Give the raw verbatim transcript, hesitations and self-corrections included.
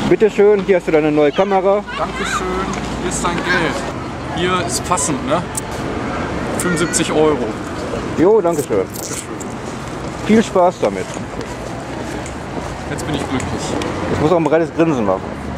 Bitte schön, hier hast du deine neue Kamera. Dankeschön, hier ist dein Geld. Hier ist passend, ne? fünfundsiebzig Euro. Jo, danke schön. Dankeschön. Viel Spaß damit. Jetzt bin ich glücklich. Ich muss auch ein breites Grinsen machen.